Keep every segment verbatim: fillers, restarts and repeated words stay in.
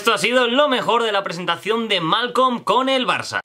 Esto ha sido lo mejor de la presentación de Malcom con el Barça.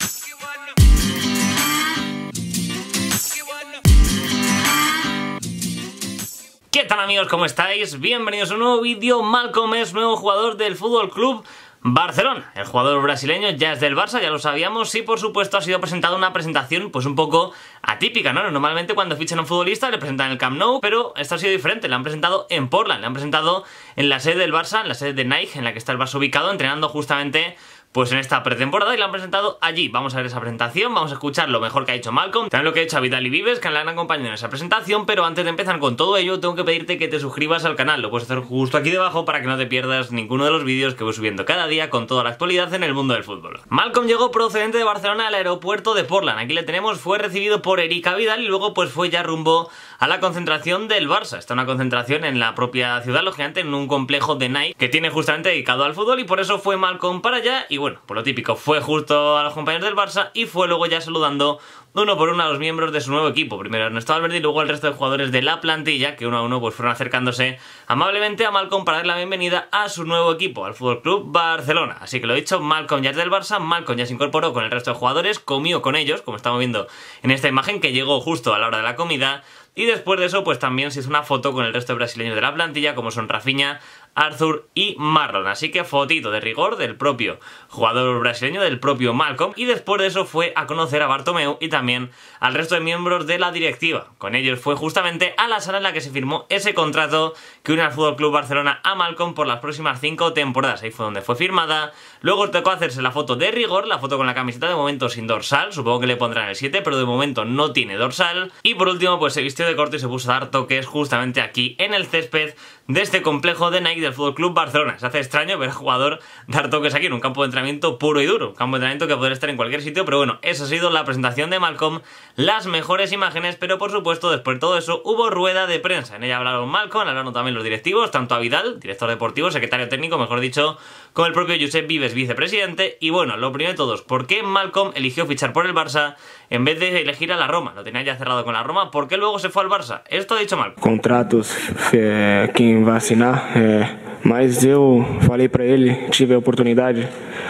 ¿Qué tal amigos? ¿Cómo estáis? Bienvenidos a un nuevo vídeo. Malcom es nuevo jugador del Fútbol Club Barcelona. El jugador brasileño ya es del Barça, ya lo sabíamos, y por supuesto ha sido presentado una presentación pues un poco atípica, ¿no? Normalmente cuando fichan a un futbolista le presentan en el Camp Nou, pero esto ha sido diferente, le han presentado en Portland, le han presentado en la sede del Barça, en la sede de Nike, en la que está el Barça ubicado, entrenando justamente pues en esta pretemporada, y la han presentado allí. Vamos a ver esa presentación, vamos a escuchar lo mejor que ha hecho Malcom, también lo que ha hecho Vidal y Vives, que le han acompañado en esa presentación. Pero antes de empezar con todo ello, tengo que pedirte que te suscribas al canal. Lo puedes hacer justo aquí debajo para que no te pierdas ninguno de los vídeos que voy subiendo cada día con toda la actualidad en el mundo del fútbol. Malcom llegó procedente de Barcelona al aeropuerto de Portland. Aquí le tenemos, fue recibido por Erika Vidal y luego pues fue ya rumbo a la concentración del Barça. Está una concentración en la propia ciudad, lógicamente en un complejo de Nike que tiene justamente dedicado al fútbol, y por eso fue Malcom para allá. Y bueno, por lo típico, fue justo a los compañeros del Barça y fue luego ya saludando uno por uno a los miembros de su nuevo equipo. Primero Ernesto Valverde y luego el resto de jugadores de la plantilla, que uno a uno pues fueron acercándose amablemente a Malcom para dar la bienvenida a su nuevo equipo, al Fútbol Club Barcelona. Así que lo he dicho, Malcom ya es del Barça, Malcom ya se incorporó con el resto de jugadores, comió con ellos, como estamos viendo en esta imagen que llegó justo a la hora de la comida, y después de eso pues también se hizo una foto con el resto de brasileños de la plantilla, como son Rafinha, Arthur y Marlon. Así que fotito de rigor del propio jugador brasileño, del propio Malcom, y después de eso fue a conocer a Bartomeu y también al resto de miembros de la directiva. Con ellos fue justamente a la sala en la que se firmó ese contrato que une al F C Barcelona a Malcom por las próximas cinco temporadas. Ahí fue donde fue firmada. Luego tocó hacerse la foto de rigor, la foto con la camiseta, de momento sin dorsal, supongo que le pondrán el siete, pero de momento no tiene dorsal. Y por último pues se vistió de corto y se puso a dar toques justamente aquí en el césped de este complejo de Nike del F C Barcelona. Se hace extraño ver al jugador dar toques aquí en un campo de entrenamiento puro y duro, un campo de entrenamiento que podría estar en cualquier sitio, pero bueno, esa ha sido la presentación de Malcom, las mejores imágenes. Pero por supuesto después de todo eso hubo rueda de prensa, en ella hablaron Malcom, hablaron también los directivos, tanto a Vidal, director deportivo, secretario técnico, mejor dicho, como el propio Josep Vives, vicepresidente. Y bueno, lo primero de todos, ¿por qué Malcom eligió fichar por el Barça en vez de elegir a la Roma? Lo tenía ya cerrado con la Roma, ¿por qué luego se fue al Barça? Esto ha dicho Malcom. Contratos, é, quem vai assinar, é, mas eu falei para ele, tive a oportunidade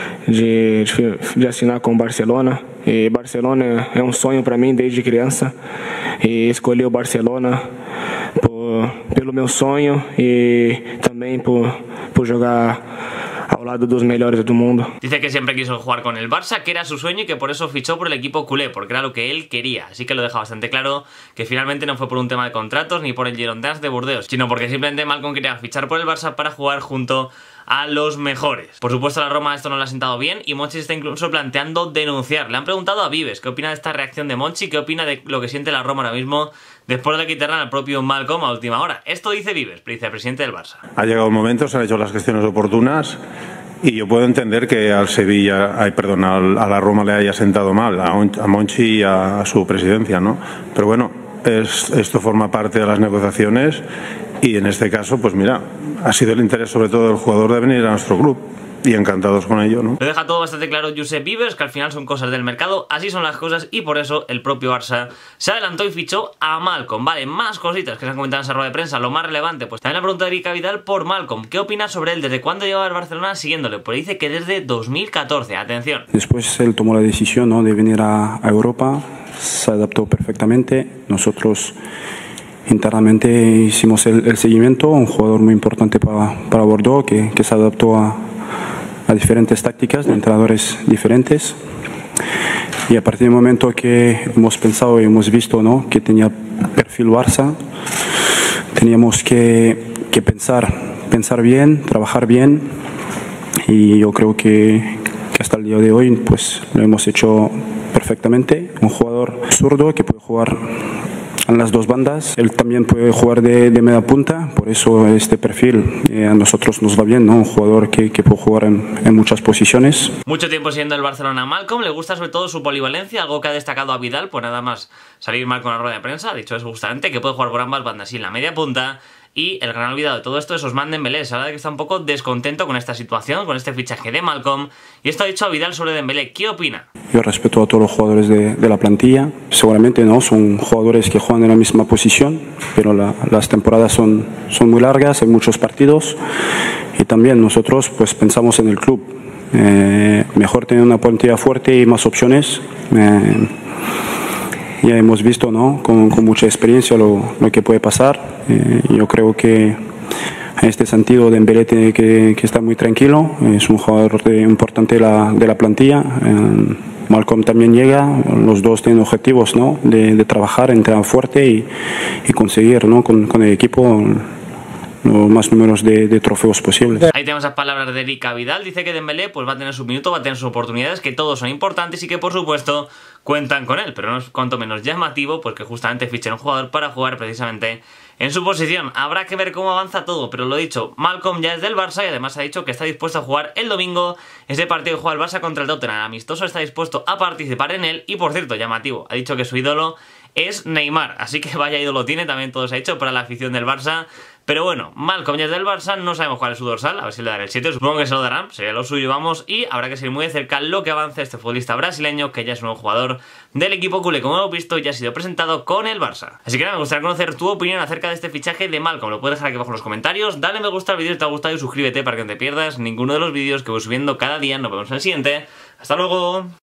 de, de, de assinar com o Barcelona, e Barcelona é um sonho para mim desde criança, e escolhi o Barcelona por, pelo meu sonho e também por, por jogar al lado de los mejores del mundo. Dice que siempre quiso jugar con el Barça, que era su sueño y que por eso fichó por el equipo culé, porque era lo que él quería. Así que lo deja bastante claro, que finalmente no fue por un tema de contratos ni por el Girondins de Burdeos, sino porque simplemente Malcom quería fichar por el Barça para jugar junto a los mejores. Por supuesto a la Roma esto no le ha sentado bien y Monchi está incluso planteando denunciar. Le han preguntado a Vives qué opina de esta reacción de Monchi, qué opina de lo que siente la Roma ahora mismo después de quitarle al propio Malcom a última hora. Esto dice Vives, vicepresidente del Barça. Ha llegado el momento, se han hecho las gestiones oportunas y yo puedo entender que al Sevilla, ay, perdón, a la Roma le haya sentado mal, a Monchi y a su presidencia, ¿no? Pero bueno, es, esto forma parte de las negociaciones y en este caso, pues mira, ha sido el interés sobre todo del jugador de venir a nuestro club. Y encantados con ello, ¿no? Lo deja todo bastante claro Josep Vives, que al final son cosas del mercado, así son las cosas, y por eso el propio Barça se adelantó y fichó a Malcom. Vale, más cositas que se han comentado en esa rueda de prensa, lo más relevante, pues también la pregunta de Erika Vidal por Malcom. ¿Qué opina sobre él? ¿Desde cuándo lleva el Barcelona siguiéndole? Pues dice que desde dos mil catorce, atención. Después él tomó la decisión, ¿no?, de venir a, a Europa, se adaptó perfectamente, nosotros internamente hicimos el, el seguimiento, un jugador muy importante para, para Bordeaux, que, que se adaptó a a diferentes tácticas de entrenadores diferentes, y a partir del momento que hemos pensado y hemos visto, ¿no?, que tenía perfil Barça, teníamos que, que pensar, pensar bien, trabajar bien, y yo creo que, que hasta el día de hoy pues lo hemos hecho perfectamente. Un jugador zurdo que puede jugar en las dos bandas, él también puede jugar de, de media punta, por eso este perfil eh, a nosotros nos va bien, ¿no? Un jugador que, que puede jugar en, en muchas posiciones. Mucho tiempo siendo el Barcelona Malcom, le gusta sobre todo su polivalencia, algo que ha destacado a Vidal, pues nada más salir mal con la rueda de prensa, ha dicho eso justamente, que puede jugar por ambas bandas y en la media punta. Y el gran olvidado de todo esto es Ousmane Dembélé. Se habla de que está un poco descontento con esta situación, con este fichaje de Malcom. Y esto ha dicho a Vidal sobre Dembélé. ¿Qué opina? Yo respeto a todos los jugadores de, de la plantilla. Seguramente no son jugadores que juegan en la misma posición, pero la, las temporadas son, son muy largas, hay muchos partidos. Y también nosotros pues pensamos en el club. Eh, mejor tener una plantilla fuerte y más opciones. Eh, ya hemos visto, ¿no?, con, con mucha experiencia lo, lo que puede pasar. Eh, yo creo que en este sentido Dembélé tiene que, que estar muy tranquilo. Es un jugador de, importante de la, de la plantilla. Eh, Malcolm también llega. Los dos tienen objetivos, ¿no?, de, de trabajar, entrenar fuerte y, y conseguir, ¿no?, con, con el equipo los más números de, de trofeos posibles. Ahí tenemos las palabras de Erika Vidal. Dice que Dembélé pues va a tener su minuto, va a tener sus oportunidades, que todos son importantes y que por supuesto cuentan con él, pero no es cuanto menos llamativo pues que justamente fichen un jugador para jugar precisamente en su posición. Habrá que ver cómo avanza todo, pero lo dicho, Malcolm ya es del Barça y además ha dicho que está dispuesto a jugar el domingo ese partido que juega el Barça contra el Tottenham amistoso, está dispuesto a participar en él y por cierto, llamativo, ha dicho que su ídolo es Neymar, así que vaya ídolo tiene, también todo se ha hecho para la afición del Barça. Pero bueno, Malcolm ya es del Barça, no sabemos cuál es su dorsal, a ver si le dará el siete, supongo que se lo darán, sería lo suyo, vamos, y habrá que seguir muy de cerca lo que avance este futbolista brasileño, que ya es un nuevo jugador del equipo culé, como hemos visto, ya ha sido presentado con el Barça. Así que nada, me gustaría conocer tu opinión acerca de este fichaje de Malcolm, lo puedes dejar aquí abajo en los comentarios, dale me gusta al vídeo si te ha gustado y suscríbete para que no te pierdas ninguno de los vídeos que voy subiendo cada día. Nos vemos en el siguiente, hasta luego.